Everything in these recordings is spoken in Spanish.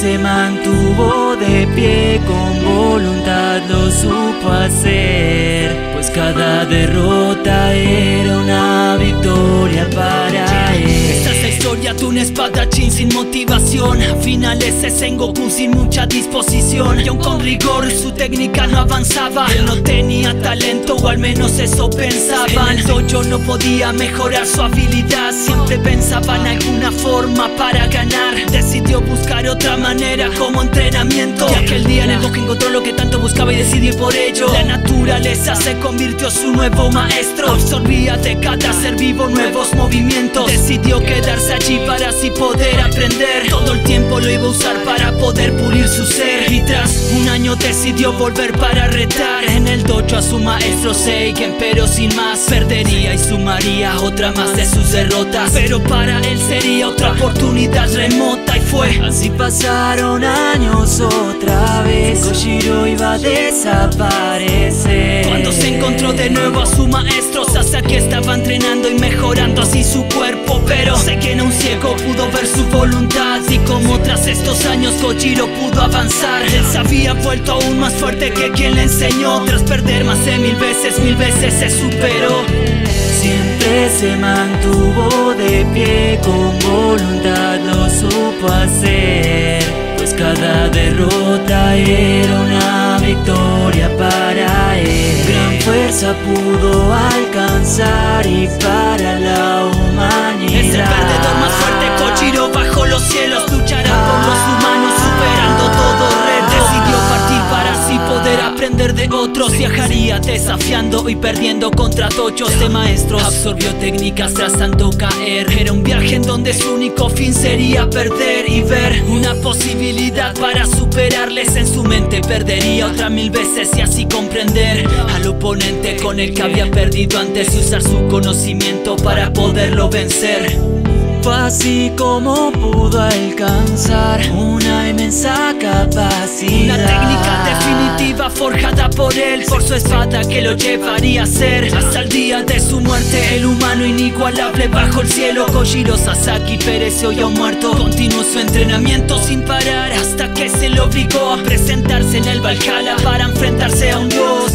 se mantuvo de pie, con voluntad lo supo hacer, pues cada derrota era una victoria para él. Esta es la historia de un espadachín sin motivación. A finales es Sengoku sin mucha disposición, y aun con rigor su técnica no avanzaba. Él no tenía talento, o al menos eso pensaban. En el dojo no podía mejorar su habilidad, siempre pensaba en alguna forma para ganar. Decidió buscar otra manera como entrenamiento, y aquel día en el bosque encontró lo que tanto buscaba y decidió ir por ello. La naturaleza se convirtió su nuevo maestro, absorbía de cada ser vivo nuevos movimientos. Decidió quedarse allí para así poder aprender. Todo el tiempo lo iba a usar para poder pulir su ser, y tras un año decidió volver para retar en el dojo a su maestro Seigen, pero sin más perdería y sumaría otra más de sus derrotas. Pero para él sería otra oportunidad remota, y fue así pasaron años otra vez. Koshiro iba a desaparecer. Cuando se encontró de nuevo a su maestro, Sasaki estaba entrenando y mejorando así su cuerpo, pero sé que un ciego pudo ver su voluntad, y como tras estos años Kojiro pudo avanzar. Él se había vuelto aún más fuerte que quien le enseñó. Tras perder más de mil veces se superó. Siempre se mantuvo de pie, con voluntad lo supo hacer, pues cada derrota era una victoria para él. Gran fuerza pudo alcanzar y para la humanidad. Es el perdedor más fuerte, Kojiro bajo los cielos. Luchará por los humanos superando todo reto. Decidió partir para así poder aprender de otros. Viajaría desafiando y perdiendo contra tochos de maestros. Absorbió técnicas tras tanto caer. Era un viaje en donde su único fin sería perder y ver una posibilidad para superarles. En su mente perdería otra mil veces y así comprender al oponente con el que había perdido antes, y usar su conocimiento para poderlo vencer. Fue así como pudo alcanzar una inmensa capacidad. Una técnica definitiva forjada por él, por su espada que lo llevaría a ser hasta el día de su muerte el humano inigualable bajo el cielo. Kojiro Sasaki pereció ya muerto. Continuó su entrenamiento sin parar hasta que se le obligó a presentarse en el Valhalla para enfrentarse a un dios.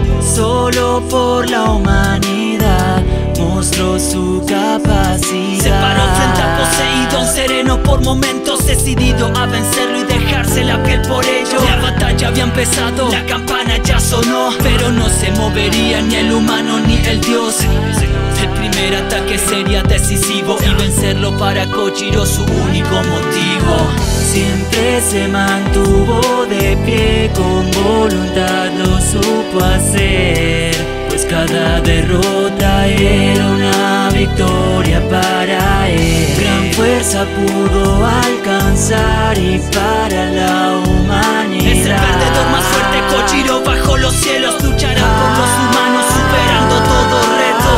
Solo por la humanidad mostró su capacidad. Se paró frente a Poseidón sereno por momentos, decidido a vencerlo y dejarse la piel por ello. La batalla había empezado, la campana ya sonó, pero no se movería ni el humano ni el dios. El primer ataque sería decisivo, y vencerlo para Kojiro su único motivo. Siempre se mantuvo de pie, con voluntad lo supo hacer, pues cada derrota era una victoria para él. Gran fuerza pudo alcanzar y para la humanidad. Es el perdedor más fuerte, Kojiro bajo los cielos. Luchará por los humanos superando todo reto.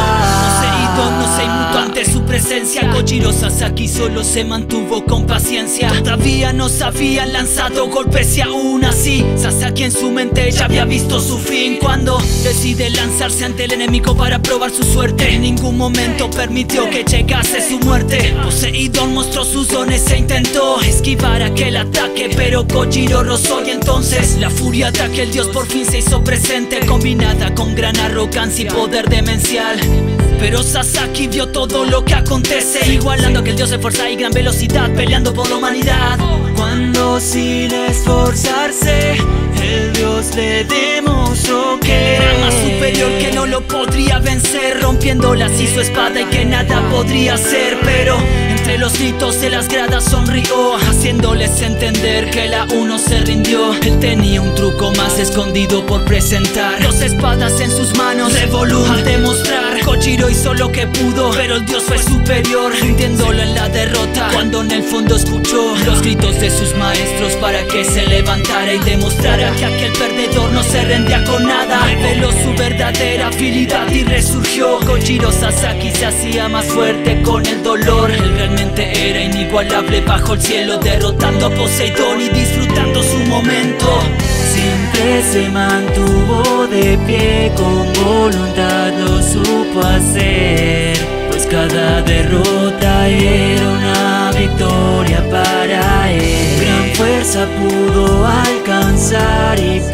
No se inmutó ante su presencia. Kojiro Sasaki solo se mantuvo con paciencia. Todavía no se habían lanzado golpes y aún así Sasaki en su mente ya había visto su fin. Cuando decide lanzarse ante el enemigo para probar su suerte, en ningún momento permitió que llegase su muerte. Poseidón mostró sus dones e intentó esquivar aquel ataque, pero Kojiro rozó, y entonces la furia de aquel dios por fin se hizo presente, combinada con gran arrogancia y poder demencial. Pero Sasaki vio todo lo que acontece, igualando a aquel dios de fuerza y gran velocidad, peleando por la humanidad. Cuando sin esforzarse el dios le demostró que era más superior, que no lo podría vencer, rompiéndola así su espada y que nada podría hacer. Pero entre los gritos de las gradas sonrió, haciéndoles entender que la uno se rindió. Él tenía un truco más escondido por presentar, dos espadas en sus manos, revolú al demostrar. Kojiro hizo lo que pudo, pero el dios fue superior, rindiéndolo en la derrota. Cuando en el fondo escuchó los gritos de sus maestros para que se levantara y demostrara que aquel perdedor no se rendía con nada. Reveló su verdadera habilidad y resurgió. Kojiro Sasaki se hacía más fuerte con el dolor. Él realmente era inigualable bajo el cielo, derrotando a Poseidón y disfrutando su momento. Siempre se mantuvo de pie, con voluntad lo supo hacer, pues cada derrota era una victoria para él. Gran fuerza casa pudo alcanzar y